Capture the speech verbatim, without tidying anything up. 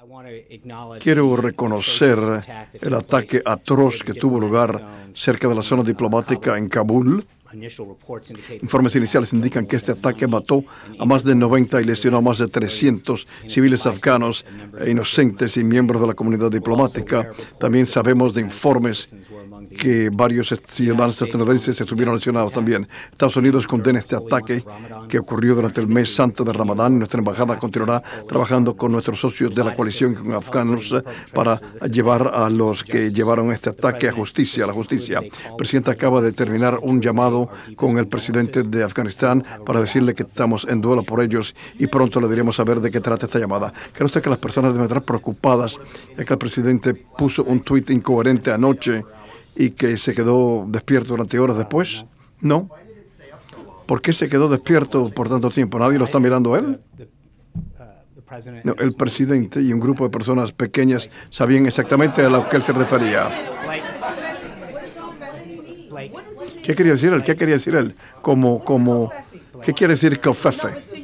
Quiero reconocer el ataque atroz que tuvo lugar cerca de la zona diplomática en Kabul. Informes iniciales indican que este ataque mató a más de noventa y lesionó a más de trescientos civiles afganos e inocentes y miembros de la comunidad diplomática. También sabemos de informes que varios ciudadanos estadounidenses estuvieron lesionados también. Estados Unidos condena este ataque que ocurrió durante el mes santo de Ramadán. Nuestra embajada continuará trabajando con nuestros socios de la coalición y con afganos para llevar a los que llevaron este ataque a justicia, a la justicia. El presidente acaba de terminar un llamado con el presidente de Afganistán para decirle que estamos en duelo por ellos y pronto le diremos saber de qué trata esta llamada. ¿Cree usted que las personas deben estar preocupadas ya que el presidente puso un tuit incoherente anoche y que se quedó despierto durante horas después? No. ¿Por qué se quedó despierto por tanto tiempo? ¿Nadie lo está mirando a él? No, el presidente y un grupo de personas pequeñas sabían exactamente a lo que él se refería. ¿Qué quería decir él? ¿Qué quería decir él? Como, como, ¿qué quiere decir covfefe?